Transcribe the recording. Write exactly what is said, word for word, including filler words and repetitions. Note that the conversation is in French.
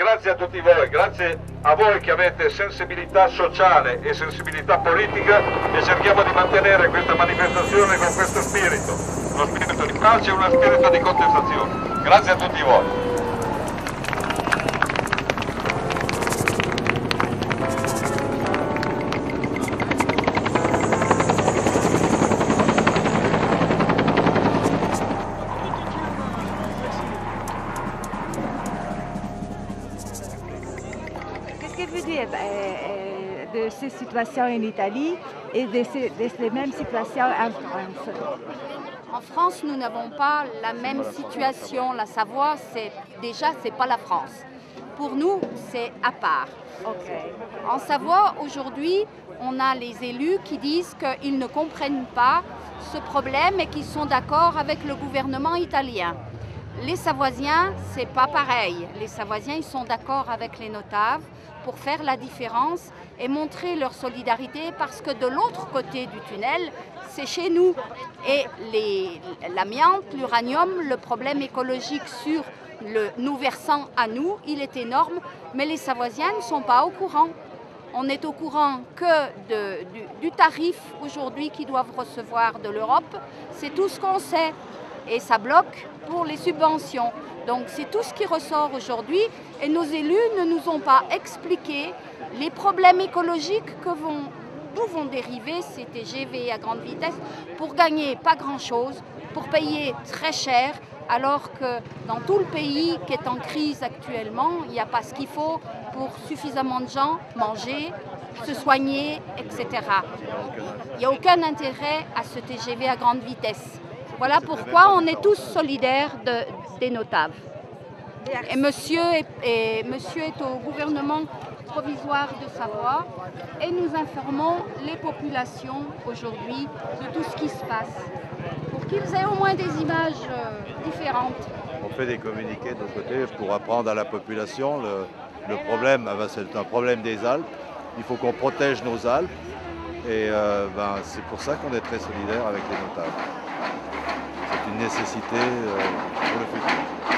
grazie a tutti voi, grazie a voi che avete sensibilità sociale e sensibilità politica e cerchiamo di mantenere questa manifestazione con questo spirito, uno spirito di pace e uno spirito di contestazione. Grazie a tutti voi. Qu'est-ce que veut dire euh, de ces situations en Italie et de ces, de ces mêmes situations en France? En France, nous n'avons pas la même situation. La Savoie, c'est déjà, c'est pas la France. Pour nous, c'est à part. Okay. En Savoie, aujourd'hui, on a les élus qui disent qu'ils ne comprennent pas ce problème et qu'ils sont d'accord avec le gouvernement italien. Les Savoisiens, c'est pas pareil. Les Savoisiens, ils sont d'accord avec les notables pour faire la différence et montrer leur solidarité parce que de l'autre côté du tunnel, c'est chez nous. Et l'amiante, l'uranium, le problème écologique sur le, nous versant à nous, il est énorme, mais les Savoisiens ne sont pas au courant. On est au courant que de, du, du tarif aujourd'hui qu'ils doivent recevoir de l'Europe, c'est tout ce qu'on sait. Et ça bloque pour les subventions. Donc c'est tout ce qui ressort aujourd'hui et nos élus ne nous ont pas expliqué les problèmes écologiques que vont, d'où vont dériver ces T G V à grande vitesse pour gagner pas grand-chose, pour payer très cher, alors que dans tout le pays qui est en crise actuellement, il n'y a pas ce qu'il faut pour suffisamment de gens manger, se soigner, et cetera. Il n'y a aucun intérêt à ce T G V à grande vitesse. Voilà pourquoi on est tous solidaires de, des notables. Et monsieur est, et monsieur est au gouvernement provisoire de Savoie et nous informons les populations aujourd'hui de tout ce qui se passe pour qu'ils aient au moins des images euh, différentes. On fait des communiqués de notre côté pour apprendre à la population le, le problème. C'est un problème des Alpes. Il faut qu'on protège nos Alpes et euh, ben, c'est pour ça qu'on est très solidaires avec les notables. C'est une nécessité euh, pour le futur.